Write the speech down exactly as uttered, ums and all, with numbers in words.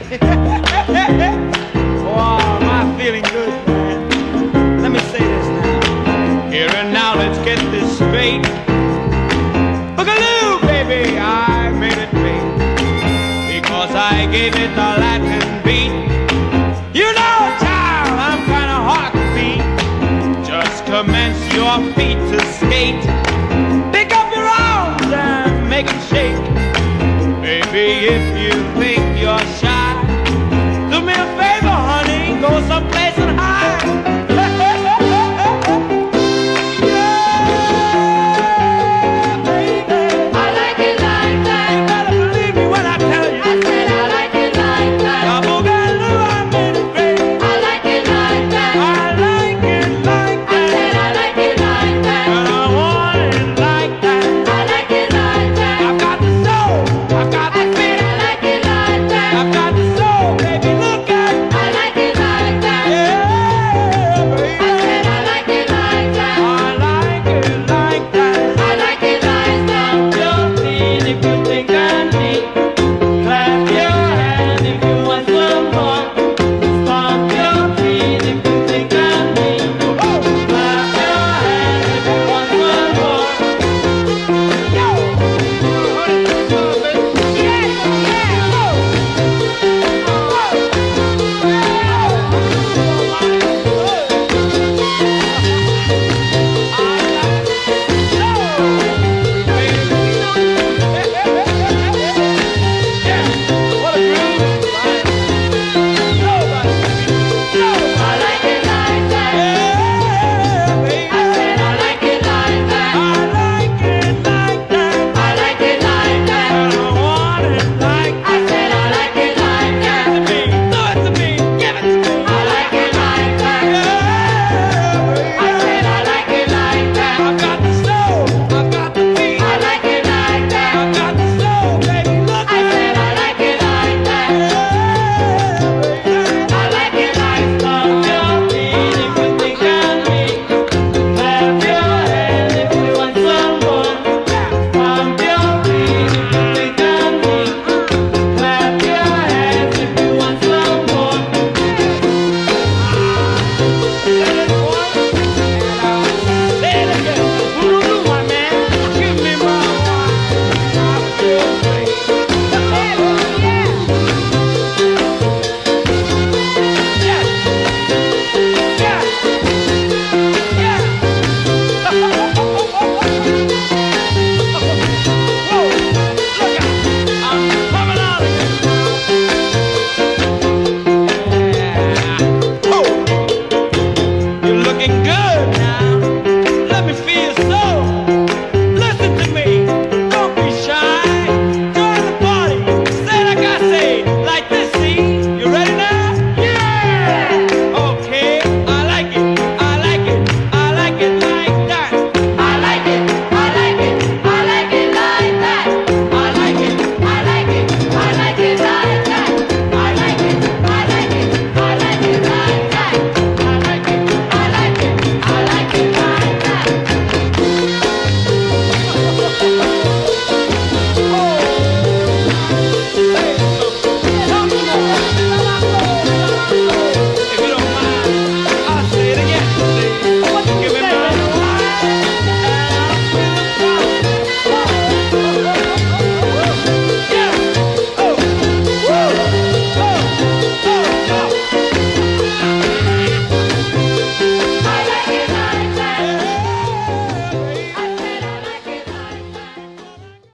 Oh, am I feeling good, man? Let me say this now. Here and now, let's get this straight. Boogaloo, baby, I made it big because I gave it the Latin beat. You know, child, I'm kind of hard to beat. Just commence your feet to skate. Pick up your arms and make them shake. Baby, if